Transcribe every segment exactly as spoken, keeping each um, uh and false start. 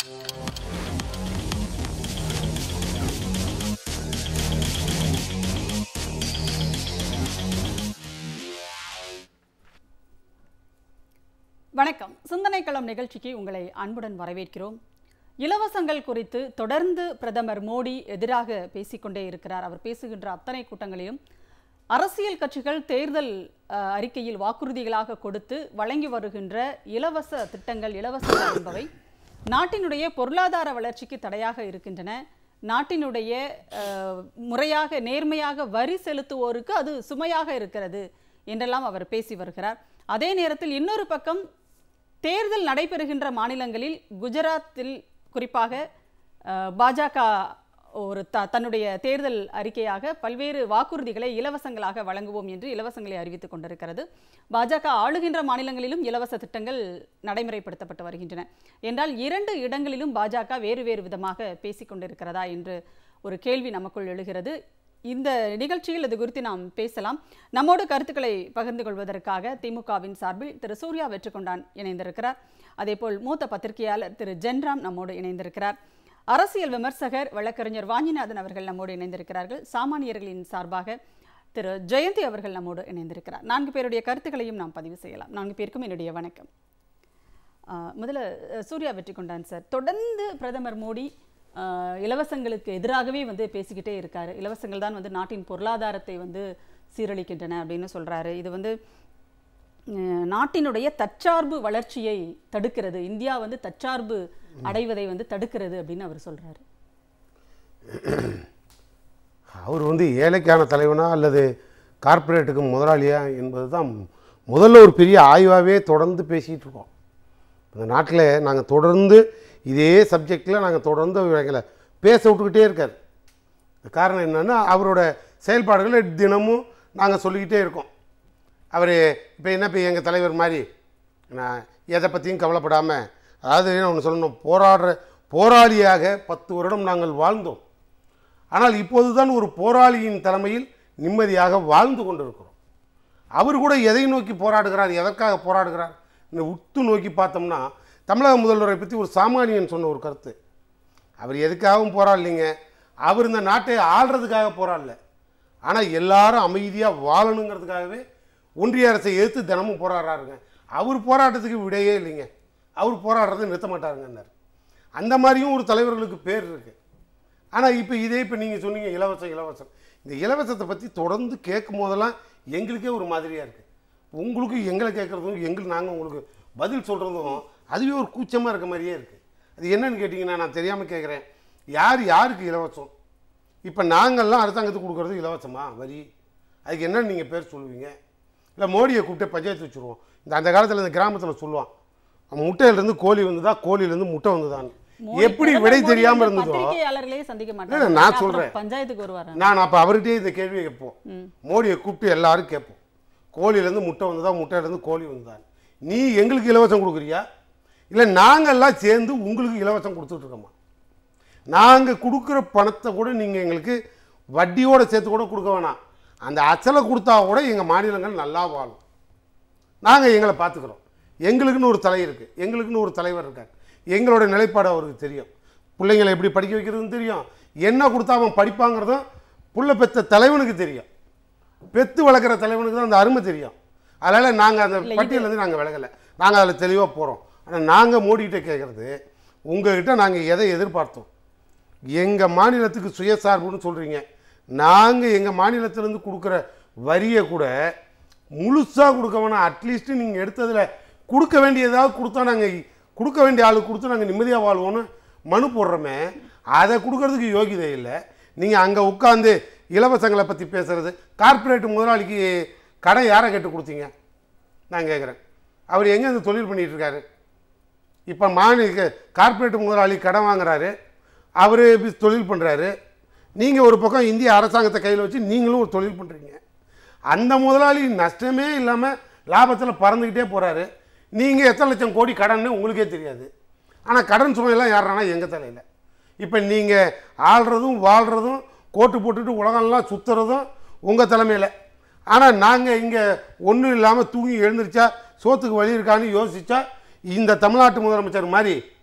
வணக்கம். சிந்தனை களம் நிகழ்ச்சிக்கு உங்களை அன்புடன் வரவேற்கிறோம். இலவசங்கள் குறித்து தொடர்ந்து பிரதமர் மோடி எதிராக பேசிக்கொண்டே இருக்கிறார். அவர் பேசுகின்ற அத்தனை கூட்டங்களிலும் அரசியல் கட்சிகள் தேர்தல் அறிக்கையில் வாக்குறுதிகளாக கொடுத்து வழங்கி வருகின்ற இலவச திட்டங்கள், இலவசங்கள் என்பவை நாட்டினுடைய பொருளாதார வளர்ச்சிக்கு தடையாக இருக்கின்றன. நாட்டினுடைய முறையாக நேர்மையாக வரி செலுத்துவோருக்கு அது சுமையாக இருக்கிறது என்றெல்லாம் அவர் பேசி வருகிறார். அதே நேரத்தில் இன்னொரு பக்கம் தேர்தல் நடைபெறுகின்ற மாநிலங்களில் குஜராத்தில் குறிப்பாக பாஜக ஒரு த தன்னுடைய தேர்தல் அறிக்கையாக பல்வேறு வாக்குறுதிகளை இலவசங்களாக வழங்குவோம் என்று இலவசங்களை அறிவித்துக் கொண்டிருக்கிறது. பாஜக ஆளுகின்ற மாநிலங்களிலும் இலவச திட்டங்கள் நடைமுறைப்படுத்தப்பட்டு வருகின்றன. என்றால் இரண்டு இடங்களிலும் பாஜக வேறு வேறு விதமாக பேசிக்கொண்டிருக்கிறதா என்று ஒரு கேள்வி நமக்குள் எழுகிறது. இந்த நிகழ்ச்சியில் இது குறித்து நாம் பேசலாம். நம்மோடு கருத்துக்களை பகிர்ந்து கொள்வதற்காக திமுகவின் சார்பில் திரு சூர்யா வெற்றிக்கொண்டான் இணைந்திருக்கிறார். அதேபோல் மூத்த பத்திரிகையாளர் திரு ஜென்ராம் நம்மோடு இணைந்திருக்கிறார். அரசியல் விமர்சகர் வழக்கறிஞர் வாஞ்சிநாதன் அவர்கள் நம்மோடு இணைந்திருக்கிறார்கள். சாமானியர்களின் சார்பாக திரு ஜெயந்தி அவர்கள் நம்மோடு இணைந்திருக்கிறார். நான்கு பேருடைய கருத்துக்களையும் நாம் பதிவு செய்யலாம். நான்கு பேருக்கும் என்னுடைய வணக்கம். முதல்ல சூர்யா வெற்றிக்கொண்டான் சார், தொடர்ந்து பிரதமர் மோடி இலவசங்களுக்கு எதிராகவே வந்து பேசிக்கிட்டே இருக்காரு. இலவசங்கள் தான் வந்து நாட்டின் பொருளாதாரத்தை வந்து சீரழிக்கின்றன அப்படின்னு சொல்றாரு. இது வந்து நாட்டினுடைய தற்சார்பு வளர்ச்சியை தடுக்கிறது, இந்தியா வந்து தற்சார்பு அடைவதை வந்து தடுக்கிறது அப்படின்னு அவர் சொல்றாரு. அவர் வந்து ஏழைக்கான தலைவனா அல்லது கார்பரேட்டுக்கு முதலாளியா என்பது தான் முதல்ல ஒரு பெரிய ஆய்வாகவே தொடர்ந்து பேசிகிட்டு இருக்கோம். இந்த நாட்டில் நாங்கள் தொடர்ந்து இதே சப்ஜெக்டில் நாங்கள் தொடர்ந்து எங்களை பேச விட்டுக்கிட்டே இருக்கார். காரணம் என்னென்னா அவரோட செயல்பாடுகளை தினமும் நாங்கள் சொல்லிக்கிட்டே இருக்கோம். அவர் இப்போ என்ன இப்போ எங்கள் தலைவர் மாதிரி நான் எதை பற்றியும் கவலைப்படாமல், அதாவது ஒன்று சொல்லணும், போராடுற போராளியாக பத்து வருடம் நாங்கள் வாழ்ந்தோம். ஆனால் இப்போது தான் ஒரு போராளியின் தலைமையில் நிம்மதியாக வாழ்ந்து கொண்டிருக்கிறோம். அவர் கூட எதை நோக்கி போராடுகிறார், எதற்காக போராடுகிறார் இந்த உத்து நோக்கி பார்த்தோம்னா, தமிழக முதல்வரை பற்றி ஒரு சாமானியன் சொன்ன ஒரு கருத்து, அவர் எதுக்காகவும் போராடலைங்க, அவர் இந்த நாட்டை ஆள்றதுக்காக போராடல, ஆனால் எல்லாரும் அமைதியாக வாழணுங்கிறதுக்காகவே ஒன்றிய அரசை எதிர்த்து தினமும் போராடுறாருங்க. அவர் போராட்டத்துக்கு விடையே இல்லைங்க, அவர் போராடுறதை நிறுத்த மாட்டாருங்கன்னார். அந்த மாதிரியும் ஒரு தலைவர்களுக்கு பேர் இருக்குது. ஆனால் இப்போ இதே இப்போ நீங்கள் சொன்னீங்க இலவசம் இலவசம் இந்த இலவசத்தை பற்றி தொடர்ந்து கேட்கும் போதெல்லாம் எங்களுக்கே ஒரு மாதிரியாக இருக்குது. உங்களுக்கு எங்களை கேட்குறதும் எங்களுக்கு நாங்கள் உங்களுக்கு பதில் சொல்கிறதும் அதுவே ஒரு கூச்சமாக இருக்க மாதிரியே இருக்குது. அது என்னன்னு கேட்டிங்கன்னா, நான் தெரியாமல் கேட்குறேன், யார் யாருக்கு இலவசம்? இப்போ நாங்கள்லாம் அரசாங்கத்துக்கு கொடுக்குறது இலவசமா வரி? அதுக்கு என்னன்னு நீங்கள் பேர் சொல்லுவீங்க? இல்லை மோடியை கூப்பிட்டு பஞ்சாயத்து வச்சுருவோம். இந்த அந்த காலத்தில் இந்த கிராமத்தில் சொல்லுவான், முட்டையிலேருந்து கோழி வந்துதா, கோழியிலேருந்து முட்டை வந்துதான். எப்படி விடை தெரியாமல் இருந்ததோ நான் சொல்கிறேன். பஞ்சாயத்துக்கு நான் அப்போ அவர்கிட்டயே இந்த கேள்வியை கேட்போம், மோடியை கூப்பிட்டு எல்லாரும் கேட்போம், கோழியிலேருந்து முட்டை வந்துதா, முட்டையிலேருந்து கோழி வந்துதான், நீ எங்களுக்கு இலவசம் கொடுக்குறியா இல்லை நாங்கள்லாம் சேர்ந்து உங்களுக்கு இலவசம் கொடுத்துட்ருக்கோமா? நாங்கள் கொடுக்குற பணத்தை கூட நீங்கள் எங்களுக்கு வட்டியோடு சேர்த்து கூட கொடுக்க வேணாம், அந்த அச்சலை கொடுத்தா கூட எங்கள் மாநிலங்கள் நல்லா வாழும், நாங்கள் எங்களை பார்த்துக்குறோம். எங்களுக்குன்னு ஒரு தலை இருக்குது, எங்களுக்குன்னு ஒரு தலைவர் இருக்கார், எங்களோட நிலைப்பாடு அவருக்கு தெரியும், பிள்ளைங்களை எப்படி படிக்க வைக்கிறதுன்னு தெரியும், என்ன கொடுத்தா அவன் படிப்பாங்கிறதும் புள்ள பெற்ற தலைவனுக்கு தெரியும், பெற்று வளர்க்குற தலைவனுக்கு தான் அந்த அருமை தெரியும். அதனால் நாங்கள் அந்த பட்டியலேருந்து நாங்கள் விலகலை, நாங்கள் அதில் தெளிவாக போகிறோம். ஆனால் நாங்கள் மோடிக்கிட்ட கேட்குறது, உங்கள்கிட்ட நாங்கள் எதை எதிர்பார்த்தோம்? எங்கள் மாநிலத்துக்கு சுயசார்புன்னு சொல்கிறீங்க, நாங்கள் எங்கள் மாநிலத்திலேருந்து கொடுக்குற வரியை கூட முழுசாக கொடுக்க வேணாம், அட்லீஸ்ட்டு நீங்கள் எடுத்ததில் கொடுக்க வேண்டியதாவது கொடுத்தா நாங்கள் கொடுக்க வேண்டிய ஆளுக்கு கொடுத்து நாங்கள் நிம்மதியாக வாழ்வோன்னு மனு போடுறோமே, அதை கொடுக்கறதுக்கு யோகிதை இல்லை. நீங்கள் அங்கே உட்காந்து இலவசங்களை பற்றி பேசுகிறது, கார்பரேட் முதலாளிக்கு கடன் யாரை கேட்டு கொடுத்தீங்க நான் கேட்குறேன். அவர் எங்கே இந்த தொழில் பண்ணிகிட்ருக்காரு? இப்போ மாநில கார்பரேட் முதலாளி கடன் வாங்குறாரு, அவர் தொழில் பண்ணுறாரு, நீங்கள் ஒரு பக்கம் இந்திய அரசாங்கத்தை கையில் வச்சு நீங்களும் ஒரு தொழில் பண்ணுறீங்க. அந்த முதலாளி நஷ்டமே இல்லாமல் லாபத்தில் பறந்துக்கிட்டே போகிறாரு, நீங்கள் எத்தனை லட்சம் கோடி கடன்னு உங்களுக்கே தெரியாது. ஆனால் கடன் சுமையெல்லாம் யாரானா எங்கள் தலையில். இப்போ நீங்கள் ஆள்றதும் வாழ்கிறதும் கோட்டு போட்டுட்டு உலகம்லாம் சுற்றுறதும் உங்கள் தலைமையில். ஆனால் நாங்கள் இங்கே ஒன்றும் இல்லாமல் தூங்கி எழுந்திரிச்சா சோத்துக்கு வழி இருக்கான்னு யோசித்தா இந்த தமிழ்நாட்டு முதலமைச்சர் மாதிரி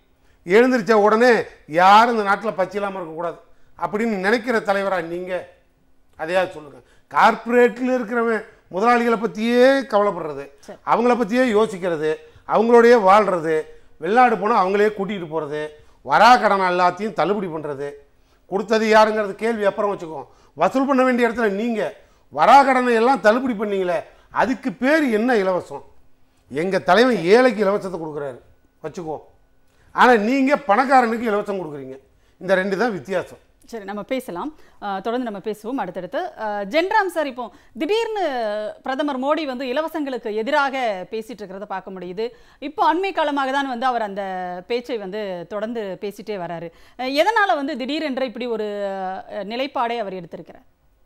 எழுந்திருச்ச உடனே யாரும் இந்த நாட்டில் பச்சை இல்லாமல் இருக்கக்கூடாது அப்படின்னு நினைக்கிற தலைவராக நீங்கள் அதையாவது சொல்லுங்கள். கார்ப்பரேட்டில் இருக்கிறவன் முதலாளிகளை பற்றியே கவலைப்படுறது, அவங்கள பற்றியே யோசிக்கிறது, அவங்களோடையே வாழ்கிறது, வெளிநாடு போனால் அவங்களே கூட்டிகிட்டு போகிறது, வரா கடன் எல்லாத்தையும் தள்ளுபடி பண்ணுறது, கொடுத்தது யாருங்கிறது கேள்வி அப்புறம் வச்சுக்கோம். வசூல் பண்ண வேண்டிய இடத்துல நீங்கள் வரா கடனை எல்லாம் தள்ளுபடி பண்ணீங்களே, அதுக்கு பேர் என்ன இலவசம்? எங்கள் தலைவன் ஏழைக்கு இலவசத்தை கொடுக்குறாரு வச்சுக்குவோம், ஆனால் நீங்கள் பணக்காரனுக்கு இலவசம் கொடுக்குறீங்க. இந்த ரெண்டு தான் வித்தியாசம். சரி, நம்ம பேசலாம், தொடர்ந்து நம்ம பேசுவோம் அடுத்தடுத்து. ஜென்ராம் சார், இப்போ திடீர்னு பிரதமர் மோடி வந்து இலவசங்களுக்கு எதிராக பேசிட்டு இருக்கிறத பார்க்க முடியுது. இப்போ அண்மை காலமாக தான் வந்து அவர் அந்த பேச்சை வந்து தொடர்ந்து பேசிட்டே வராரு. எதனால வந்து திடீரென்று இப்படி ஒரு நிலைப்பாடை அவர் எடுத்திருக்கிறார்?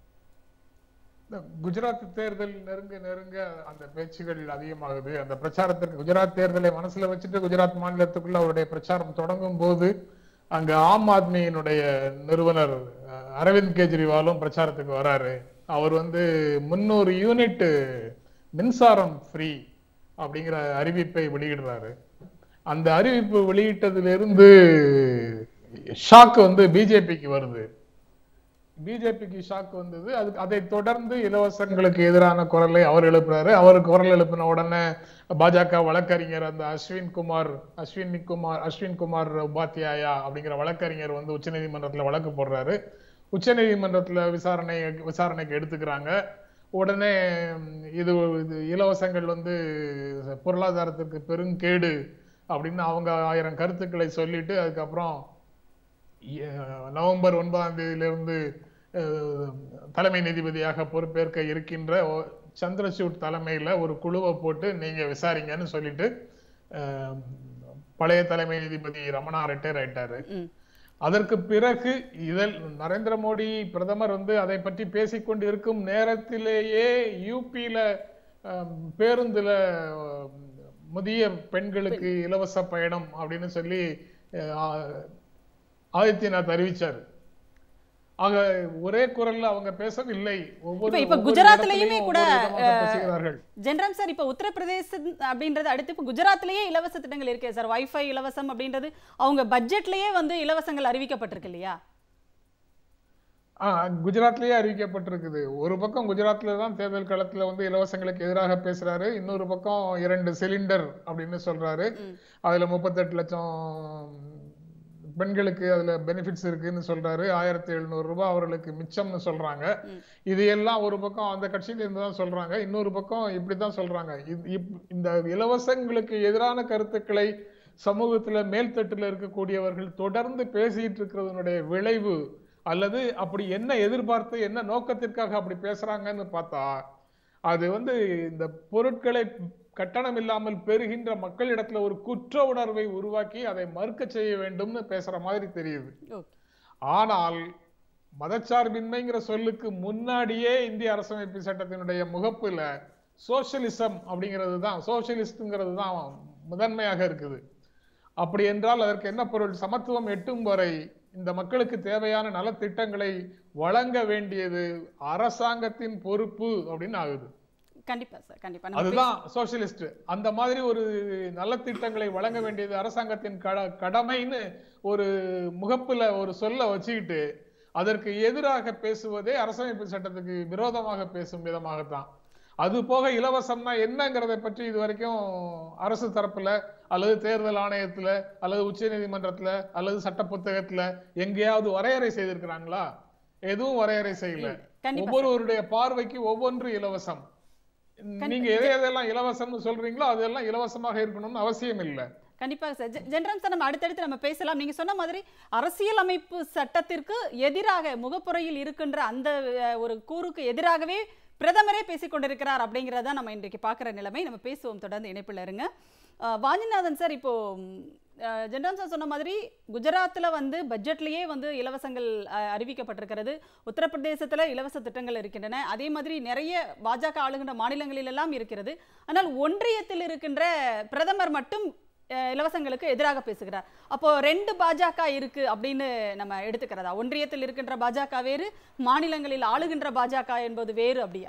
குஜராத் தேர்தல் நெருங்க நெருங்க அந்த பேச்சுகள் அதிகமாகுது. அந்த பிரச்சாரத்திற்கு குஜராத் தேர்தலை மனசுல வச்சுட்டு குஜராத் மாநிலத்துக்குள்ள அவருடைய பிரச்சாரம் தொடங்கும் போது அங்க ஆம் ஆத்மியினுடைய நிறுவனர் அரவிந்த் கெஜ்ரிவாலும் பிரச்சாரத்துக்கு வராரு. அவர் வந்து முன்னூறு யூனிட் மின்சாரம் ஃப்ரீ அப்படிங்கிற அறிவிப்பை வெளியிடுறாரு. அந்த அறிவிப்பு வெளியிட்டதுல இருந்து ஷாக் வந்து பிஜேபிக்கு வருது. பிஜேபிக்கு ஷாக் வந்தது. அதுக்கு அதை தொடர்ந்து இலவசங்களுக்கு எதிரான குரலை அவர் எழுப்புறாரு. அவர் குரல் எழுப்பின உடனே பாஜக வழக்கறிஞர் அந்த அஸ்வின் குமார் அஸ்வினி குமார் அஸ்வின் குமார் உபாத்யாயா அப்படிங்கிற வழக்கறிஞர் வந்து உச்ச நீதிமன்றத்துல வழக்கு போடுறாரு. உச்ச நீதிமன்றத்துல விசாரணை விசாரணைக்கு எடுத்துக்கிறாங்க. உடனே இது இது இலவசங்கள் வந்து பொருளாதாரத்திற்கு பெருங்கேடு அப்படின்னு அவங்க ஆயிரம் கருத்துக்களை சொல்லிட்டு அதுக்கப்புறம் நவம்பர் ஒன்பதாம் தேதியிலிருந்து தலைமை நீதிபதியாக பொறுப்பேற்க இருக்கின்ற சந்திரசூட் தலைமையில ஒரு குழுவை போட்டு நீங்க விசாரிங்கன்னு சொல்லிட்டு பழைய தலைமை நீதிபதி ரமணா ரிட்டையர் ஆயிட்டாரு. அதற்கு பிறகு இதில் நரேந்திர மோடி பிரதமர் வந்து அதை பற்றி பேசிக்கொண்டு இருக்கும் நேரத்திலேயே யூபியில பேருந்துல முதிய பெண்களுக்கு இலவச பயணம் அப்படின்னு சொல்லி ஆதித்யநாத் அறிவிச்சார். ஆக ஒரே குரல்ல அவங்க பேசவில்லை. ஒவ்வொரு இப்ப குஜராத்லயுமே கூட ஜென்ராம் சார், இப்ப உத்தரப்பிரதேசம் அப்படின்றது அடுத்து இப்ப குஜராத்லயே இலவச திட்டங்கள் இருக்கே சார், வைஃபை இலவசம் அப்படின்றது அவங்க பட்ஜெட்லயே வந்து இலவசங்கள் அறிவிக்கப்பட்டிருக்கு இல்லையா? ஆஹ் குஜராத்லயே அறிவிக்கப்பட்டிருக்குது. ஒரு பக்கம் குஜராத்ல தான் தேர்தல் களத்துல வந்து இலவசங்களுக்கு எதிராக பேசுறாரு, இன்னொரு பக்கம் இரண்டு சிலிண்டர் அப்படின்னு சொல்றாரு. அதுல முப்பத்தி எட்டு லட்சம் பெண்களுக்கு அதுல பெனிஃபிட்ஸ் இருக்குன்னு சொல்றாரு. ஆயிரத்தி எழுநூறு ரூபாய் அவர்களுக்கு மிச்சம்னு சொல்றாங்க. இது எல்லாம் ஒரு பக்கம் அந்த கட்சியில இருந்துதான் சொல்றாங்க, இன்னொரு பக்கம் இப்படித்தான் சொல்றாங்க. இந்த இலவசங்களுக்கு எதிரான கருத்துக்களை சமூகத்துல மேல்தட்டுல இருக்கக்கூடியவர்கள் தொடர்ந்து பேசிட்டு இருக்கிறதனுடைய விளைவு அல்லது அப்படி என்ன எதிர்பார்த்து என்ன நோக்கத்திற்காக அப்படி பேசுறாங்கன்னு பார்த்தா அது வந்து இந்த பொருட்களை கட்டணம் இல்லாமல் பெறுகின்ற மக்களிடத்துல ஒரு குற்ற உணர்வை உருவாக்கி அதை மறுக்க செய்ய வேண்டும்னு பேசுற மாதிரி தெரியுது. ஆனால் மதச்சார்பின்மைங்கிற சொல்லுக்கு முன்னாடியே இந்திய அரசமைப்பு சட்டத்தினுடைய முகப்புல சோசியலிசம் அப்படிங்கிறது தான் சோசியலிஸ்ட்ங்கிறது தான் முதன்மையாக இருக்குது. அப்படி என்றால் அதற்கு என்ன பொருள்? சமத்துவம் எட்டும் வரை இந்த மக்களுக்கு தேவையான நலத்திட்டங்களை வழங்க வேண்டியது அரசாங்கத்தின் பொறுப்பு அப்படின்னு ஆகுது. கண்டிப்பா சார், கண்டிப்பா. அதுதான் சோசியலிஸ்ட். அந்த மாதிரி ஒரு நலத்திட்டங்களை வழங்க வேண்டியது அரசாங்கத்தின் கடமைன்னு ஒரு முகப்புல ஒரு சொல்ல வச்சுக்கிட்டு அதற்கு எதிராக பேசுவதே அரசமைப்பு சட்டத்துக்கு விரோதமாக பேசும் விதமாகத்தான். அது போக இலவசம்னா என்னங்கிறத பற்றி இது வரைக்கும் அரசு தரப்புல அல்லது தேர்தல் ஆணையத்துல அல்லது உச்ச நீதிமன்றத்துல அல்லது சட்ட புத்தகத்துல எங்கேயாவது வரையறை செய்திருக்கிறாங்களா? எதுவும் வரையறை செய்யல. ஒவ்வொருவருடைய பார்வைக்கு ஒவ்வொன்று இலவசம். நீங்க எதை எதெல்லாம் இலவசம்னு சொல்றீங்களோ அதெல்லாம் இலவசமாக இருக்கணும்னு அவசியம் இல்லை. கண்டிப்பாக சார். ஜென்ராம் சார், நம்ம அடுத்தடுத்து நம்ம பேசலாம். நீங்க சொன்ன மாதிரி அரசியல் அமைப்பு சட்டத்திற்கு எதிராக முகப்புறையில் இருக்கின்ற அந்த ஒரு கூறுக்கு எதிராகவே பிரதமரே பேசிக் கொண்டிருக்கிறார் அப்படிங்கிறத நம்ம இன்றைக்கு பார்க்குற நிலைமை. நம்ம பேசுவோம், தொடர்ந்து இணைப்பில் இருங்க. வாஞ்சிநாதன் சார், இப்போ ஜென்ராம் சார் சொன்ன மாதிரி குஜராத்தில் வந்து பட்ஜெட்லேயே வந்து இலவசங்கள் அறிவிக்கப்பட்டிருக்கிறது, உத்தரப்பிரதேசத்தில் இலவச திட்டங்கள் இருக்கின்றன, அதே மாதிரி நிறைய பாஜக ஆளுகின்ற மாநிலங்களிலெல்லாம் இருக்கிறது. ஆனால் ஒன்றியத்தில் இருக்கின்ற பிரதமர் மட்டும் இலவசங்களுக்கு எதிராக பேசுகிறார். அப்போ ரெண்டு பாஜக இருக்கு அப்படின்னு நம்ம எடுத்துக்கிறதா? ஒன்றியத்தில் இருக்கின்ற பாஜக வேறு, மாநிலங்களில் ஆளுகின்ற பாஜக என்பது வேறு அப்படியா?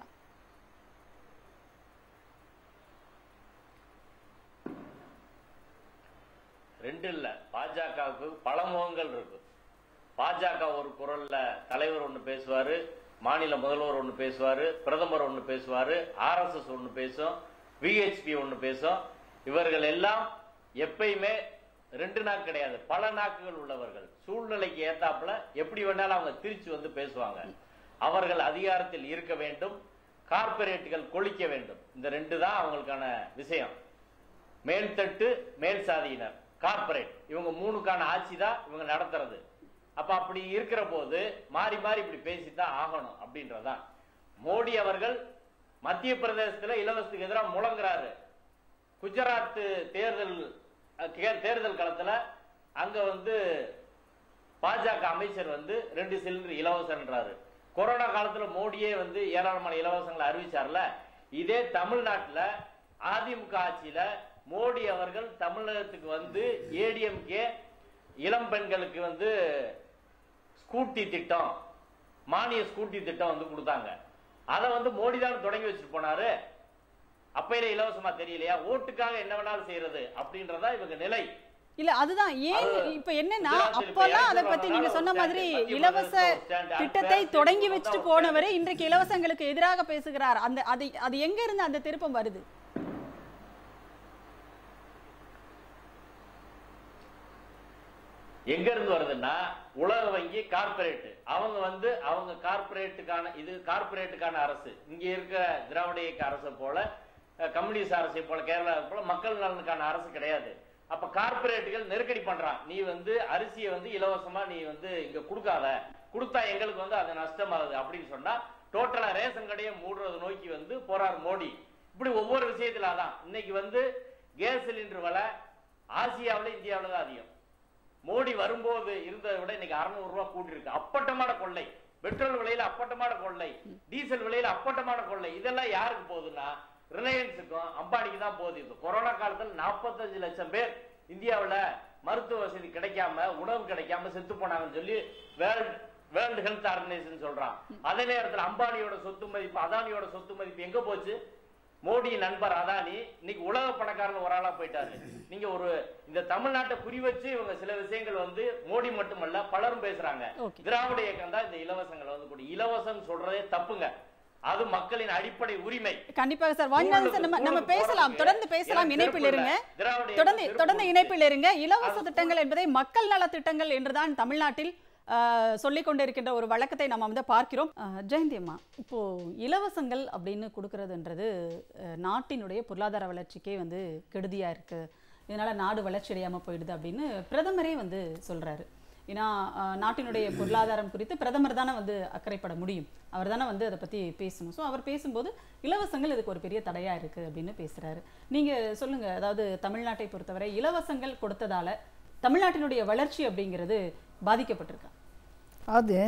ரெண்டு இல்ல, பாஜகவுக்கு பல முகங்கள் இருக்கு. பாஜக ஒரு குரல்ல தலைவர் ஒண்ணு பேசுவாரு, மாநில முதல்வர் ஒண்ணு பேசுவாரு, பிரதமர் ஒண்ணு பேசுவாரு, ஆர்எஸ்எஸ் ஒண்ணு பேசும், விஹெச்பி ஒண்ணு பேசும். இவர்கள் எல்லாம் எப்பயுமே ரெண்டு நாக்கு கிடையாது, பல நாக்குகள் உள்ளவர்கள். சூழ்நிலைக்கு ஏத்தாப்புல எப்படி வேணாலும் அவங்க திருச்சி வந்து பேசுவாங்க. அவர்கள் அதிகாரத்தில் இருக்க வேண்டும், கார்பரேட்டுகள் கொளிக்க வேண்டும். இந்த ரெண்டு தான் அவங்களுக்கான விஷயம். மேல்தட்டு, மேல் சாதியினர், கார்பரேட், இவங்க மூணுக்கான ஆட்சி தான் இவங்க நடத்துறது. அப்ப அப்படி இருக்கிற போது மாறி மாறி இப்படி பேசித்தான் ஆகணும் அப்படின்றதான். மோடி அவர்கள் மத்திய பிரதேசத்துல இலவசத்துக்கு எதிராக முழங்குறாரு. குஜராத் தேர்தல் தேர்தல் களத்துல அங்க வந்து பாஜக அமைச்சர் வந்து ரெண்டு சிலிண்டர் இலவசன்றாரு. கொரோனா காலத்துல மோடியே வந்து ஏராளமான இலவசங்களை அறிவிச்சார்ல. இதே தமிழ்நாட்டுல அதிமுக ஆட்சியில மோடி அவர்கள் தமிழகத்துக்கு வந்து ஏடிஎம்கே இளம் பெண்களுக்கு வந்து ஸ்கூட்டி திட்டம், மானிய ஸ்கூட்டி திட்டம் வந்து கொடுத்தாங்க. அதை வந்து மோடி தான் தொடங்கி வச்சுட்டு போனாரு. அப்பையில இலவசமா தெரியலையா? ஓட்டுக்காக என்ன வேணாலும் செய்யறது அப்படின்றதா இவங்க நிலை. இல்ல அதுதான் ஏன் இப்ப என்னன்னா, அப்பெல்லாம் அதை பத்தி நீங்க சொன்ன மாதிரி இலவச திட்டத்தை தொடங்கி வச்சுட்டு போனவரே இன்றைக்கு இலவசங்களுக்கு எதிராக பேசுகிறார். அந்த அது அது எங்க இருந்து அந்த திருப்பம் வருது? எங்க இருந்து வருதுன்னா, உலக வங்கி கார்பரேட் அவங்க வந்து அவங்க கார்பரேட்டுக்கான இது கார்பரேட்டுக்கான அரசு. இங்க இருக்கிற திராவிட இயக்க அரசு போல, கம்யூனிஸ்ட் அரசை போல, கேரளா போல மக்கள் நலனுக்கான அரசு கிடையாது. அப்ப கார்பரேட்டுகள் நெருக்கடி பண்றான். நீ வந்து அரிசியை வந்து இலவசமா நீ வந்து இங்க கொடுக்காத, கொடுத்தா எங்களுக்கு வந்து அது நஷ்டமாகுது அப்படின்னு சொன்னா டோட்டலா ரேஷன் கடையை மூடுறது நோக்கி வந்து போறார் மோடி. இப்படி ஒவ்வொரு விஷயத்துல தான் இன்னைக்கு வந்து கேஸ் சிலிண்டர் விலை ஆசியாவில இந்தியாவில தான் அதிகம். மோடி வரும்போது இருந்ததை விட இன்னைக்கு அறுநூறு ரூபாய் கூட்டி இருக்கு. அப்பட்டமான கொள்ளை. பெட்ரோல் விலையில அப்பட்டமான கொள்ளை, டீசல் விலையில அப்பட்டமான கொள்ளை. இதெல்லாம் யாருக்கு போகுதுன்னா ரிலையன்ஸுக்கும் அம்பானிக்கு தான் போகுது. இந்த கொரோனா காலத்தில் நாற்பத்தஞ்சு லட்சம் பேர் இந்தியாவில் மருத்துவ வசதி கிடைக்காம, உணவு கிடைக்காம செத்து போனாங்கன்னு சொல்லி வேர்ல்ட் வேர்ல்டு ஹெல்த் ஆர்கனைசேஷன் சொல்றான். அதே நேரத்தில் அம்பானியோட சொத்து மதிப்பு, அதானியோட சொத்து மதிப்பு எங்க போச்சு? மோடி நண்பர் அதானி இன்னைக்கு உலக பணக்காரன் ஒரு ஆளா போயிட்டாரு. நீங்க ஒரு இந்த தமிழ்நாட்டை குறி வச்சு இவங்க சில விஷயங்கள் வந்து மோடி மட்டுமல்ல பலரும் பேசுறாங்க. திராவிட இயக்கம் தான் இந்த இலவசங்களை வந்து கூட இலவசம் சொல்றதே தப்புங்க. அது மக்களின் அடிப்படை உரிமை. கண்டிப்பாக சார். வாங்கினாலும் சார் நம்ம நம்ம பேசலாம், தொடர்ந்து பேசலாம். இணைப்பில் இருங்க, தொடர்ந்து தொடர்ந்து இணைப்பில் இருங்க. இலவச திட்டங்கள் என்பதை மக்கள் நல திட்டங்கள் என்றுதான் தமிழ்நாட்டில் சொல்லிக் கொண்டு இருக்கின்ற ஒரு வழக்கத்தை நம்ம வந்து பார்க்கிறோம். ஜெயந்தி அம்மா, இப்போ இலவசங்கள் அப்படின்னு கொடுக்கறதுன்றது நாட்டினுடைய பொருளாதார வளர்ச்சிக்கே வந்து கெடுதியா இருக்கு, இதனால நாடு வளர்ச்சி அடையாம போயிடுது அப்படின்னு பிரதமரே வந்து சொல்றாரு. ஏன்னா நாட்டினுடைய பொருளாதாரம் குறித்து பிரதமர் தானே வந்து அக்கறைப்பட முடியும், அவர் தானே வந்து அதை பற்றி பேசணும். ஸோ அவர் பேசும்போது இலவசங்கள் இதுக்கு ஒரு பெரிய தடையாக இருக்குது அப்படின்னு பேசுகிறாரு. நீங்கள் சொல்லுங்கள், அதாவது தமிழ்நாட்டை பொறுத்தவரை இலவசங்கள் கொடுத்ததால தமிழ்நாட்டினுடைய வளர்ச்சி அப்படிங்கிறது பாதிக்கப்பட்டிருக்கா? அது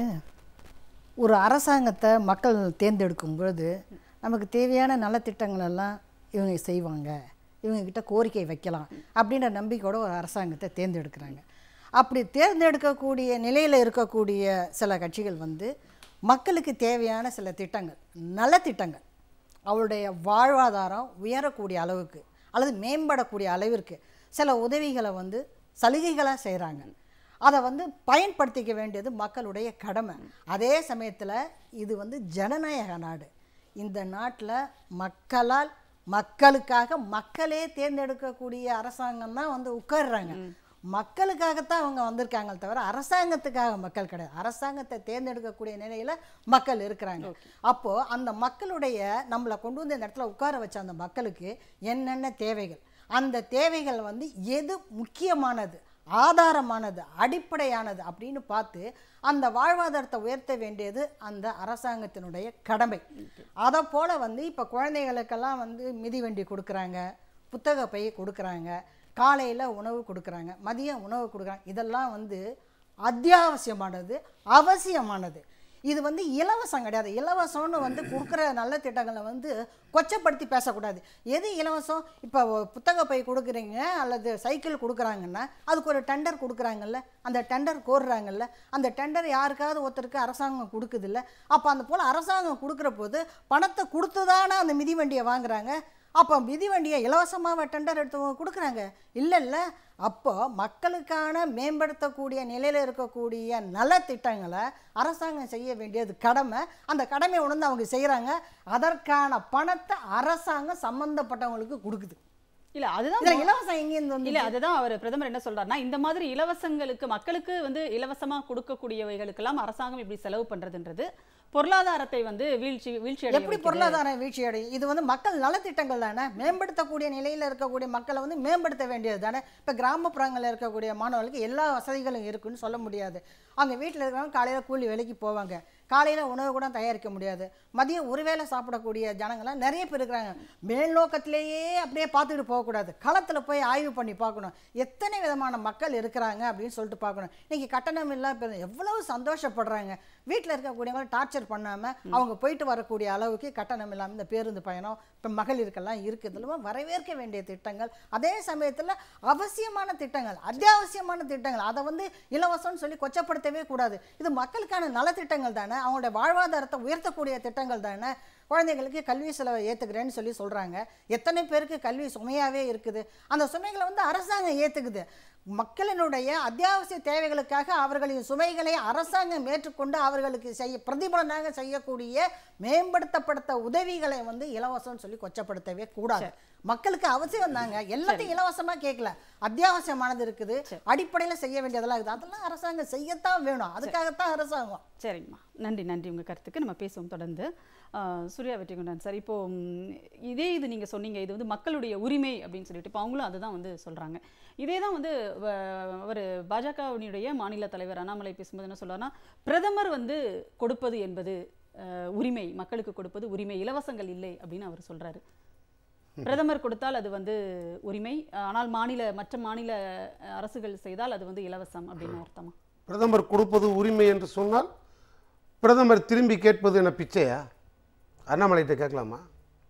ஒரு அரசாங்கத்தை மக்கள் தேர்ந்தெடுக்கும் பொழுது நமக்கு தேவையான நலத்திட்டங்கள் எல்லாம் இவங்க செய்வாங்க, இவங்கக்கிட்ட கோரிக்கை வைக்கலாம் அப்படின்ற நம்பிக்கையோட ஒரு அரசாங்கத்தை தேர்ந்தெடுக்கிறாங்க. அப்படி தேர்ந்தெடுக்கக்கூடிய நிலையில் இருக்கக்கூடிய சில கட்சிகள் வந்து மக்களுக்கு தேவையான சில திட்டங்கள், நல்ல திட்டங்கள், அவருடைய வாழ்வாதாரம் உயரக்கூடிய அளவுக்கு அல்லது மேம்படக்கூடிய அளவிற்கு சில உதவிகளை வந்து சலுகைகளாக செய்கிறாங்க. அதை வந்து பயன்படுத்திக்க வேண்டியது மக்களுடைய கடமை. அதே சமயத்தில் இது வந்து ஜனநாயக நாடு. இந்த நாட்டில் மக்களால் மக்களுக்காக மக்களே தேர்ந்தெடுக்கக்கூடிய அரசாங்கம் தான் வந்து உட்கார்றாங்க. மக்களுக்காகத்தான் அவங்க வந்திருக்காங்க தவிர அரசாங்கத்துக்காக மக்கள் கிடையாது. அரசாங்கத்தை தேர்ந்தெடுக்கக்கூடிய நிலையில மக்கள் இருக்கிறாங்க. அப்போ அந்த மக்களுடைய நம்மளை கொண்டு வந்து இந்த இடத்துல உட்கார வச்ச அந்த மக்களுக்கு என்னென்ன தேவைகள், அந்த தேவைகள் வந்து எது முக்கியமானது, ஆதாரமானது, அடிப்படையானது அப்படின்னு பார்த்து அந்த வாழ்வாதாரத்தை உயர்த்த வேண்டியது அந்த அரசாங்கத்தினுடைய கடமை. அதை போல வந்து இப்போ குழந்தைகளுக்கெல்லாம் வந்து மிதிவண்டி கொடுக்குறாங்க, புத்தக பை கொடுக்குறாங்க, காலையில் உணவு கொடுக்குறாங்க, மதியம் உணவு கொடுக்குறாங்க. இதெல்லாம் வந்து அத்தியாவசியமானது, அவசியமானது. இது வந்து இலவசம் கிடையாது. இலவசம்னு வந்து கொடுக்குற நல்ல திட்டங்களை வந்து கொச்சப்படுத்தி பேசக்கூடாது. எது இலவசம்? இப்போ புத்தக பை கொடுக்குறீங்க அல்லது சைக்கிள் கொடுக்குறாங்கன்னா அதுக்கு ஒரு டெண்டர் கொடுக்குறாங்கல்ல, அந்த டெண்டர் கோர்றாங்கல்ல, அந்த டெண்டர் யாருக்காவது ஒருத்தருக்கு அரசாங்கம் கொடுக்குதில்ல. அப்போ அந்த போல் அரசாங்கம் கொடுக்குற போது பணத்தை கொடுத்து தானே அந்த மிதிவண்டியை வாங்குறாங்க. அப்போ மிதிவண்டியை இலவசமாக டெண்டர் எடுத்து கொடுக்குறாங்க. இல்லை இல்லை அப்போ மக்களுக்கான மேம்படுத்தக்கூடிய நிலையில் இருக்கக்கூடிய நலத்திட்டங்களை அரசாங்கம் செய்ய வேண்டியது கடமை. அந்த கடமையை உணர்ந்து அவங்க செய்கிறாங்க. அதற்கான பணத்தை அரசாங்கம் சம்மந்தப்பட்டவங்களுக்கு கொடுக்குது. இல்ல அதுதான் இலவசம் எங்கேருந்து வந்து இல்ல அதுதான் அவர் பிரதமர் என்ன சொல்றாருன்னா, இந்த மாதிரி இலவசங்களுக்கு மக்களுக்கு வந்து இலவசமா கொடுக்கக்கூடியவைகளுக்கெல்லாம் அரசாங்கம் இப்படி செலவு பண்றதுன்றது பொருளாதாரத்தை வந்து வீழ்ச்சி வீழ்ச்சி எப்படி பொருளாதாரம் வீழ்ச்சி அடையும்? இது வந்து மக்கள் நலத்திட்டங்கள் தானே, மேம்படுத்தக்கூடிய நிலையில் இருக்கக்கூடிய மக்களை வந்து மேம்படுத்த வேண்டியது தானே. இப்போ கிராமப்புறங்களில் இருக்கக்கூடிய மாணவர்களுக்கு எல்லா வசதிகளும் இருக்குன்னு சொல்ல முடியாது. அவங்க வீட்டில் இருக்கிறவங்க காலையில் கூலி வேலைக்கு போவாங்க, காலையில் உணவு கூட தயாரிக்க முடியாது, மதியம் ஒரு வேளை சாப்பிடக்கூடிய ஜனங்களாம் நிறைய பேர் இருக்கிறாங்க. மேல் நோக்கத்திலேயே அப்படியே பார்த்துட்டு போகக்கூடாது, களத்தில் போய் ஆய்வு பண்ணி பார்க்கணும் எத்தனை விதமான மக்கள் இருக்கிறாங்க அப்படின்னு சொல்லிட்டு பார்க்கணும். இன்றைக்கி கட்டணம் இல்லை எவ்வளவு சந்தோஷப்படுறாங்க. வீட்டில் இருக்கக்கூடியவங்க டார்ச்சர் பண்ணாமல் அவங்க போயிட்டு வரக்கூடிய அளவுக்கு கட்டணம் இல்லாமல் இந்த பேருந்து பயணம் இப்போ மகளிருக்கெல்லாம் இருக்குதுல வரவேற்க வேண்டிய திட்டங்கள். அதே சமயத்தில் அவசியமான திட்டங்கள், அத்தியாவசியமான திட்டங்கள், அதை வந்து இலவசம்னு சொல்லி கொச்சப்படுத்தவே கூடாது. இது மக்களுக்கான நலத்திட்டங்கள் தானே, அவங்களுடைய வாழ்வாதாரத்தை உயர்த்தக்கூடிய திட்டங்கள் தானே. குழந்தைங்களுக்கு கல்வி செலவை ஏற்றுக்கிறேன்னு சொல்லி சொல்கிறாங்க. எத்தனை பேருக்கு கல்வி சுமையாகவே இருக்குது. அந்த சுமைகளை வந்து அரசாங்கம் ஏற்றுக்குது. மக்களினுடைய அத்தியாவசிய தேவைகளுக்காக அவர்களின் சுமைகளை அரசாங்கம் ஏற்றுக்கொண்டு அவர்களுக்கு செய்ய பிரதிபலனாக செய்யக்கூடிய மேம்படுத்தப்படுத்த உதவிகளை வந்து இலவசம்னு சொல்லி கொச்சப்படுத்தவே கூடாது. மக்களுக்கு அவசியம் தாங்க, எல்லாத்தையும் இலவசமா கேட்கல, அத்தியாவசியமானது இருக்குது, அடிப்படையில் செய்ய வேண்டியதெல்லாம் இருக்குது, அதெல்லாம் அரசாங்கம் செய்யத்தான் வேணும். அதுக்காகத்தான் அரசாங்கம். சரிங்கம்மா, நன்றி நன்றி உங்கள் கருத்துக்கு. நம்ம பேசுவோம் தொடர்ந்து. சூர்யா வெற்றிகொண்டான் சார், இப்போ இதே இது நீங்கள் சொன்னீங்க, இது வந்து மக்களுடைய உரிமை அப்படின்னு சொல்லிட்டு இப்போ அவங்களும் அதுதான் வந்து சொல்கிறாங்க. இதே தான் வந்து அவர் பாஜகவினுடைய மாநில தலைவர் அண்ணாமலை பேசும்போது என்ன சொல்றாருன்னா, பிரதமர் வந்து கொடுப்பது என்பது உரிமை, மக்களுக்கு கொடுப்பது உரிமை, இலவசங்கள் இல்லை அப்படின்னு அவர் சொல்றாரு. பிரதமர் கொடுத்தால் அது வந்து உரிமை, ஆனால் மாநில மற்ற மாநில அரசுகள் செய்தால் அது வந்து இலவசம் அப்படின்னு அர்த்தமா? பிரதமர் கொடுப்பது உரிமை என்று சொன்னால் பிரதமர் திரும்பி கேட்பது என்ன பிச்சையா? அண்ணாமலைகிட்ட கேட்கலாமா?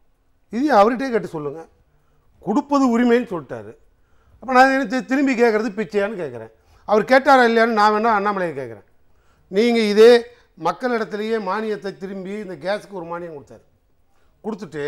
இது அவர்கிட்டே கேட்டு சொல்லுங்க. கொடுப்பது உரிமைன்னு சொல்லிட்டாரு, அப்போ நான் என்ன திரும்பி கேட்குறது பிச்சையான்னு கேட்குறேன். அவர் கேட்டாரா இல்லையான்னு நான் வேணா அண்ணாமலையை கேட்குறேன். நீங்கள் இதே மக்களிடத்துலையே மானியத்தை திரும்பி இந்த கேஸுக்கு ஒரு மானியம் கொடுத்தாரு, கொடுத்துட்டு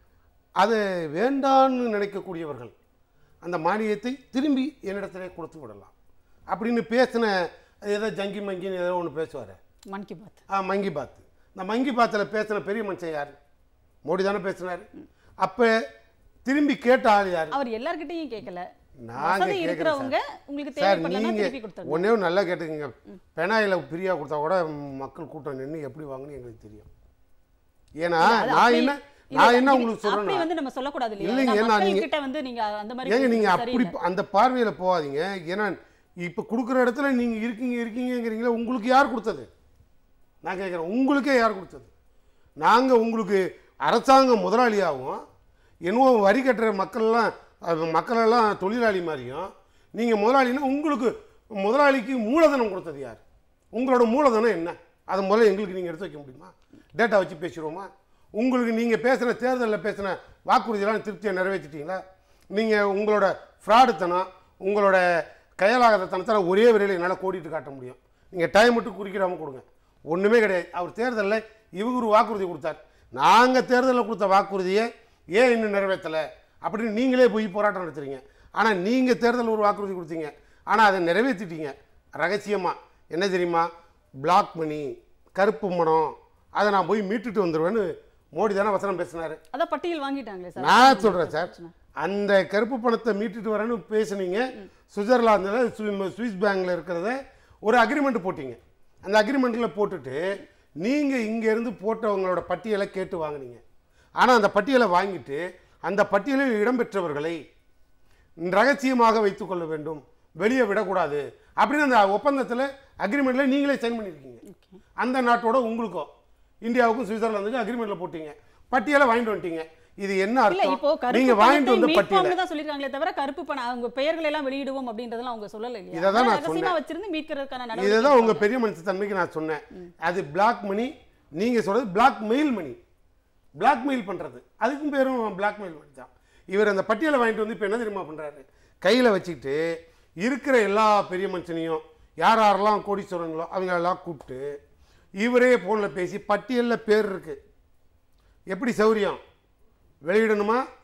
அதை வேண்டான்னு நினைக்கக்கூடியவர்கள் அந்த மானியத்தை திரும்பி என்னிடத்திலே கொடுத்து விடலாம் அப்படின்னு பேசின ஏதோ ஜங்கி மங்கின்னு ஏதோ ஒன்று பேசுவார், மன் கி பாத். ஆ மங்கி பாத். இந்த மங்கி பாத்தில் பேசின பெரிய மனுஷன் யார்? மோடி தானே பேசினார். அப்போ திரும்பி கேட்ட ஆள் யார்? அவர் எல்லார்கிட்டையும் கேட்கல. நாங்க இருக்கிறவங்க உங்களுக்கு தேவைப்படலனா திருப்பி கொடுத்தாங்க. ஒண்ணே நல்லா கேட்டுக்கங்க, பெனாயில பிரியா கொடுத்தா கூட மக்கள் கூட்டம் நின்னு எப்படி வாங்குன்னு எங்களுக்கு தெரியும். ஏன்னா நான் என்ன நான் என்ன உங்களுக்கு சொல்றேன், அப்படி வந்து நம்ம சொல்ல கூடாது இல்லையா? இல்லங்க, நான் நீங்க கிட்ட வந்து நீங்க அந்த மாதிரி ஏங்க நீங்க அப்படி அந்த பார்வையில போகாதீங்க. ஏன்னா இப்ப கொடுக்குற இடத்துல நீங்க இருக்கீங்க இருக்கீங்கங்கறீங்களா, உங்களுக்கு யார் கொடுத்தது? நான் கேட்குறேன், உங்களுக்கே யார் கொடுத்தது? நாங்கள் உங்களுக்கு அரசாங்க முதலாளியாகவும் இன்னும் வரி கட்டுற மக்கள்லாம் மக்களெல்லாம் தொழிலாளி மாதிரியும் நீங்கள் முதலாளின்னா உங்களுக்கு முதலாளிக்கு மூலதனம் கொடுத்தது யார்? உங்களோட மூலதனம் என்ன? அதை முதல்ல எங்களுக்கு நீங்கள் எடுத்து வைக்க முடியுமா? டேட்டா வச்சு பேசிடுவோமா? உங்களுக்கு நீங்கள் பேசின தேர்தலில் பேசின வாக்குறுதியெல்லாம் திருப்தியை நிறைவேற்றிட்டீங்களா? நீங்கள் உங்களோட ஃப்ராடுத்தனம் உங்களோட கையலாகத்தனத்தால் ஒரே வரையில் என்னால் கோடிட்டு காட்ட முடியும். நீங்கள் டைம் மட்டும் குறிக்கிறாமல் கொடுங்க, ஒன்றுமே கிடையாது. அவர் தேர்தலில் இவங்க ஒரு வாக்குறுதி கொடுத்தார், நாங்கள் தேர்தலில் கொடுத்த வாக்குறுதியை ஏன் இன்னும் நிறைவேற்றலை அப்படின்னு நீங்களே போய் போராட்டம் நடத்துறீங்க. ஆனால் நீங்கள் தேர்தலில் ஒரு வாக்குறுதி கொடுத்தீங்க, ஆனால் அதை நிறைவேற்றிட்டீங்க ரகசியமாக. என்ன தெரியுமா? பிளாக் மணி, கருப்பு பணம், அதை நான் போய் மீட்டுட்டு வந்துடுவேன்னு மோடி தானே வசனம் பேசினார். அதான் பட்டியல் வாங்கிட்டாங்களே சார். நான் சொல்கிறேன் சார், அந்த கருப்பு பணத்தை மீட்டுட்டு வரேன்னு பேசுனீங்க. சுவிட்சர்லாந்தில் சுவிஸ் பேங்கில் இருக்கிறத ஒரு அக்ரிமெண்ட் போட்டிங்க. அந்த அக்ரிமெண்ட்டில் போட்டுட்டு நீங்கள் இங்கேருந்து போட்டவங்களோட பட்டியலை கேட்டு வாங்கினீங்க. ஆனால் அந்த பட்டியலை வாங்கிட்டு அந்த பட்டியலில் இடம்பெற்றவர்களை ரகசியமாக வைத்துக்கொள்ள வேண்டும், வெளியே விடக்கூடாது அப்படின்னு அந்த ஒப்பந்தத்தில் அக்ரிமெண்ட்டில் நீங்களே சைன் பண்ணியிருக்கீங்க. அந்த நாட்டோட உங்களுக்கும் இந்தியாவுக்கும் சுவிட்சர்லாந்துக்கும் அக்ரிமெண்ட்டில் போட்டீங்க, பட்டியலை வாங்கிட்டு வந்துட்டீங்க. இது என்ன அர்த்தம்? நீங்க வாங்கிட்டு வந்த பட்டியலை தான் சொல்லிருக்காங்களே தவிர கருப்பு பணம் அவங்க பெயர்களை எல்லாம் வெளியிடுவோம் அப்படின்றதெல்லாம் அவங்க சொல்லல இல்லையா? இத தான் நான் சொன்னேன், வச்சிருந்து மீட்கிறதுக்கான நடவடிக்கை. இத தான் உங்க பெரிய மனுஷ தன்மைக்கு நான் சொன்னேன். அது பிளாக் மணி, நீங்க சொல்றது blackmail money, blackmail பண்றது, அதுக்கும் பேரும் பிளாக் மெயில் மணி தான். இவர் அந்த பட்டியலை வாங்கிட்டு வந்து இப்போ என்ன தெரியுமா பண்றாரு? கையில வச்சுக்கிட்டு இருக்கிற எல்லா பெரிய மனுஷனையும் யார் யாரெல்லாம் கோடீஸ்வரங்களோ அவங்க எல்லாம் கூப்பிட்டு இவரே போனில் பேசி பட்டியலில் பேர் இருக்கு, எப்படி சௌரியம் வெளியிடணுமா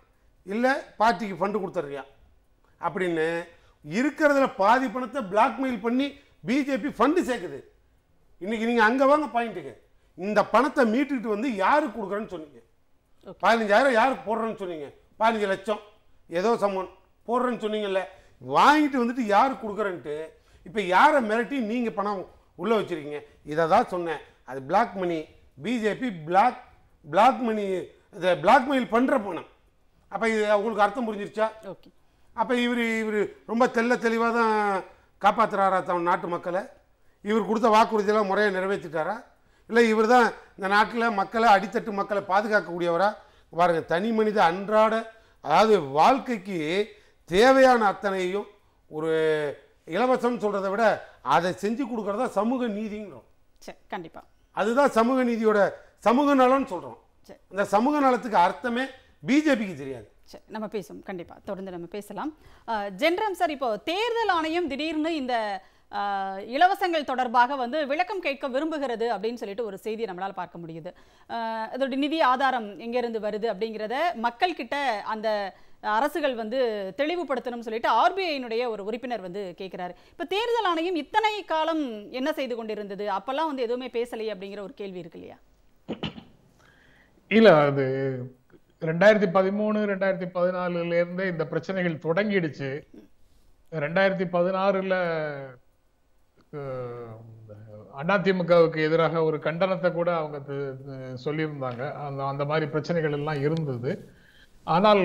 இல்லை பார்ட்டிக்கு ஃபண்டு கொடுத்துட்றியா அப்படின்னு இருக்கிறதுல பாதி பணத்தை பிளாக்மெயில் பண்ணி பிஜேபி ஃபண்டு சேர்க்குது. இன்றைக்கி நீங்கள் அங்கே வாங்க பாயிண்ட்டுக்கு, இந்த பணத்தை மீட்டுக்கிட்டு வந்து யாருக்கு கொடுக்குறேன்னு சொன்னீங்க? பதினஞ்சாயிரம் யாருக்கு போடுறேன்னு சொன்னீங்க? பதினஞ்சு லட்சம் ஏதோ சம்மன் போடுறேன்னு சொன்னீங்கல்ல, வாங்கிட்டு வந்துட்டு யாருக்கு கொடுக்குறேன்ட்டு இப்போ யாரை மிரட்டி நீங்கள் பணம் உள்ளே வச்சுருக்கீங்க? இதை தான் சொன்னேன், அது black money. BJP black black money, இதை பிளாக்மெயில் பண்ணுற பணம். அப்போ இது உங்களுக்கு அர்த்தம் புரிஞ்சிருச்சா? ஓகே. அப்போ இவர் இவர் ரொம்ப தெல்ல தெளிவாக தான் காப்பாற்றுறாரா தம் நாட்டு மக்களை? இவர் கொடுத்த வாக்குறுதியெல்லாம் முறையாக நிறைவேற்றிட்டாரா? இல்லை இவர் தான் இந்த நாட்டில் மக்களை, அடித்தட்டு மக்களை பாதுகாக்கக்கூடியவரா? பாருங்கள், தனி மனித அன்றாட, அதாவது வாழ்க்கைக்கு தேவையான அத்தனையும் ஒரு இலவசம் சொல்கிறத விட அதை செஞ்சு கொடுக்குறதா சமூக நீதிங்கிறோம். சரி, கண்டிப்பாக அதுதான் சமூக நீதியோட சமூக நலம்னு சொல்கிறோம். அந்த சமூக நலத்துக்கு அர்த்தமே பிஜேபிக்கு தெரியாது. சரி, நம்ம பேசுவோம், கண்டிப்பாக தொடர்ந்து நம்ம பேசலாம். ஜென்ரம் சார், இப்போ தேர்தல் ஆணையம் திடீர்னு இந்த இலவசங்கள் தொடர்பாக வந்து விளக்கம் கேட்க விரும்புகிறது அப்படின்னு சொல்லிட்டு ஒரு செய்தி நம்மளால் பார்க்க முடியுது. அதோட நிதி ஆதாரம் எங்கேருந்து வருது அப்படிங்கிறத மக்கள் கிட்ட அந்த அரசுகள் வந்து தெளிவுபடுத்தணும்னு சொல்லிட்டு ஆர்பிஐனுடைய ஒரு உறுப்பினர் வந்து கேட்கிறாரு. இப்போ தேர்தல் ஆணையம் இத்தனை காலம் என்ன செய்து கொண்டிருந்தது? அப்பெல்லாம் வந்து எதுவுமே பேசலையே அப்படிங்கிற ஒரு கேள்வி இருக்கு இல்லையா? இல்ல, அது ரெண்டாயிரத்தி பதிமூணு ரெண்டாயிரத்தி பதினாலுல இருந்தே இந்த பிரச்சனைகள் தொடங்கிடுச்சு. ரெண்டாயிரத்தி பதினாறுல அதிமுகவுக்கு எதிராக ஒரு கண்டனத்தை கூட அவங்க சொல்லியிருந்தாங்க. அந்த அந்த மாதிரி பிரச்சனைகள் எல்லாம் இருந்தது. ஆனால்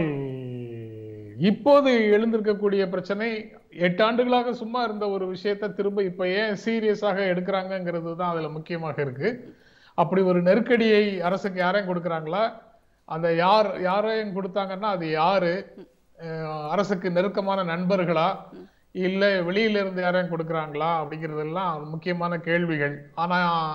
இப்போது எழுந்திருக்கக்கூடிய பிரச்சனை எட்டு ஆண்டுகளாக சும்மா இருந்த ஒரு விஷயத்தை திரும்ப இப்ப ஏன் சீரியஸாக எடுக்கிறாங்கிறது தான் அதுல முக்கியமாக இருக்கு. அப்படி ஒரு நெருக்கடியை அரசுக்கு யாரையும் கொடுக்குறாங்களா? அந்த யார் யாரையும் கொடுத்தாங்கன்னா அது யாரு? அரசுக்கு நெருக்கமான நண்பர்களா, இல்ல வெளியில இருந்து யாரையும் கொடுக்குறாங்களா அப்படிங்கிறதெல்லாம் முக்கியமான கேள்விகள். ஆனா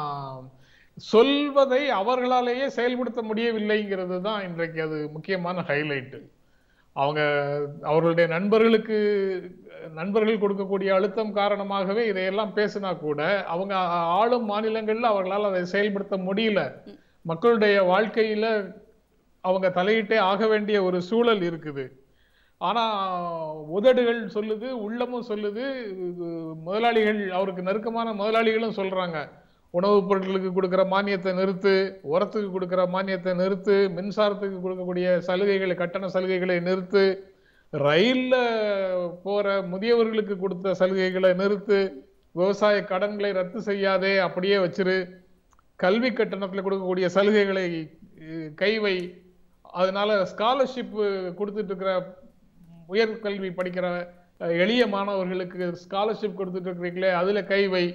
சொல்வதை அவர்களாலேயே செயல்படுத்த முடியவில்லைங்கிறது தான் இன்றைக்கு அது முக்கியமான ஹைலைட். அவங்க அவர்களுடைய நண்பர்களுக்கு நண்பர்கள் கொடுக்கக்கூடிய அழுத்தம் காரணமாகவே இதையெல்லாம் பேசினா கூட அவங்க ஆளும் மாநிலங்கள்ல அவர்களால் அதை செயல்படுத்த முடியல. மக்களுடைய வாழ்க்கையில அவங்க தலையிட்டே ஆக வேண்டிய ஒரு சூழல் இருக்குது. ஆனா உதடுகள் சொல்லுது, உள்ளமும் சொல்லுது. முதலாளிகள், அவருக்கு நெருக்கமான முதலாளிகளும் சொல்றாங்க, உணவுப் பொருட்களுக்கு கொடுக்கிற மானியத்தை நிறுத்து, உரத்துக்கு கொடுக்கிற மானியத்தை நிறுத்து, மின்சாரத்துக்கு கொடுக்கக்கூடிய சலுகைகளை, கட்டண சலுகைகளை நிறுத்து, ரயில்ல போற முதியவர்களுக்கு கொடுத்த சலுகைகளை நிறுத்து, விவசாய கடன்களை ரத்து செய்யாதே அப்படியே வச்சிரு, கல்வி கட்டணத்துல கொடுக்கக்கூடிய சலுகைகளை கைவை, அதனால ஸ்காலர்ஷிப் கொடுத்துட்டு இருக்கிற உயர்கல்வி படிக்கிற எளிய மாணவர்களுக்கு ஸ்காலர்ஷிப் கொடுத்துட்டு இருக்கிறீங்களே அதுல கைவை,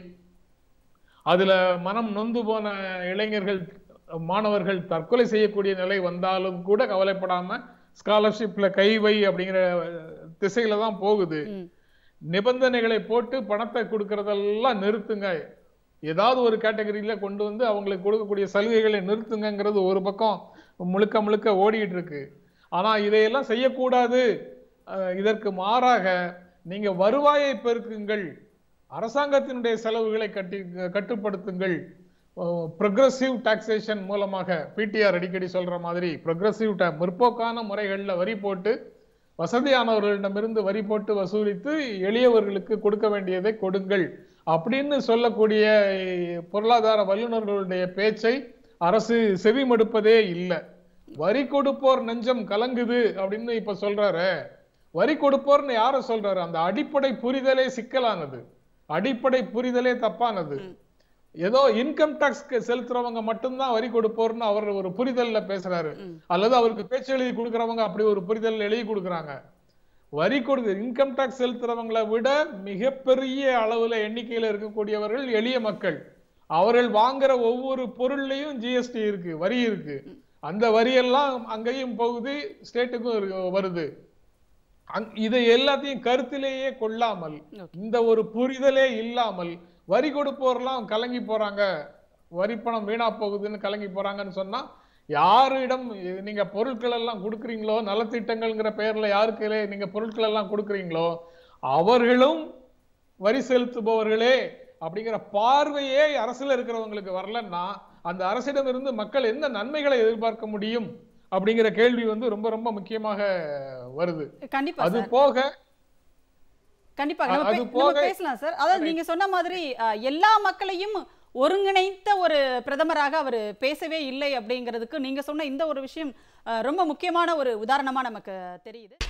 அதுல மனம் நொந்து போன இளைஞர்கள் மாணவர்கள் தற்கொலை செய்யக்கூடிய நிலை வந்தாலும் கூட கவலைப்படாம ஸ்காலர்ஷிப்ல கைவை அப்படிங்கிற திசையில தான் போகுது. நிபந்தனைகளை போட்டு பணத்தை கொடுக்கறதெல்லாம் நிறுத்துங்க, ஏதாவது ஒரு கேட்டகரியில கொண்டு வந்து அவங்களுக்கு கொடுக்கக்கூடிய சலுகைகளை நிறுத்துங்கிறது ஒரு பக்கம் முழுக்க முழுக்க ஓடிட்டு இருக்கு. ஆனா இதையெல்லாம் செய்யக்கூடாது. இதற்கு மாறாக நீங்க வருவாயை பெருக்குங்கள், அரசாங்கத்தினுடைய செலவுகளை கட்டி கட்டுப்படுத்துங்கள், ப்ரொக்ரெசிவ் டாக்ஸேஷன் மூலமாக, பிடிஆர் அடிக்கடி சொல்ற மாதிரி ப்ரொக்ரெசிவ் முற்போக்கான முறைகள்ல வரி போட்டு வசதியானவர்களிடமிருந்து வரி போட்டு வசூலித்து எளியவர்களுக்கு கொடுக்க வேண்டியதை கொடுங்கள் அப்படின்னு சொல்லக்கூடிய பொருளாதார வல்லுநர்களுடைய பேச்சை அரசு செவிமடுப்பதே இல்லை. வரி கொடுப்போர் நெஞ்சம் கலங்குது அப்படின்னு இப்ப சொல்றாரு. வரி கொடுப்போர்னு யார சொல்றாரு? அந்த அடிப்படை புரிதலே சிக்கலானது, அடிப்படை புரிதலே தப்பானது. ஏதோ இன்கம் டாக்ஸ் செலுத்துறவங்க மட்டும்தான் வரி கொடுப்போர்னு அவர் ஒரு புரிதல்ல பேசுறாரு, அல்லது அவருக்கு பேச்சு எழுதி கொடுக்கறவங்க அப்படி ஒரு புரிதல் எழுதி கொடுக்குறாங்க. வரி கொடுக்க இன்கம் டாக்ஸ் செலுத்துறவங்களை விட மிகப்பெரிய அளவுல எண்ணிக்கையில இருக்கக்கூடியவர்கள் எளிய மக்கள். அவர்கள் வாங்குற ஒவ்வொரு பொருள்லையும் ஜிஎஸ்டி இருக்கு, வரி இருக்கு. அந்த வரியெல்லாம் அங்கேயும் போகுது, ஸ்டேட்டுக்கும் வருது. இதை எல்லாத்தையும் கருத்திலேயே கொள்ளாமல், இந்த ஒரு புரிதலே இல்லாமல் வரி கொடுப்போர்லாம் கலங்கி போறாங்க, வரி பணம் வீணா போகுதுன்னு கலங்கி போறாங்கன்னு சொன்னா, யாரிடம் நீங்க பொருட்கள் எல்லாம் கொடுக்குறீங்களோ, நலத்திட்டங்கள்ங்கிற பெயர்ல யாருக்கு நீங்க பொருட்கள் எல்லாம் கொடுக்குறீங்களோ அவர்களும் வரி செலுத்துபவர்களே அப்படிங்கிற பார்வையே அரசுல இருக்கிறவங்களுக்கு வரலன்னா அந்த அரசிடம் இருந்து மக்கள் எந்த நன்மைகளை எதிர்பார்க்க முடியும்? அப்படிங்கிற கேள்வி வந்து ரொம்ப ரொம்ப முக்கியமாக வருது. கண்டிப்பா அது போக கண்டிப்பா அது நம்ம போக பேசலாம் சார். அதாவது நீங்க சொன்ன மாதிரி எல்லா மக்களையும் ஒருங்கிணைத்த ஒரு பிரதமராக அவர் பேசவே இல்லை அப்படிங்கிறதுக்கு நீங்க சொன்ன இந்த ஒரு விஷயம் ரொம்ப முக்கியமான ஒரு உதாரணமா நமக்கு தெரியுது.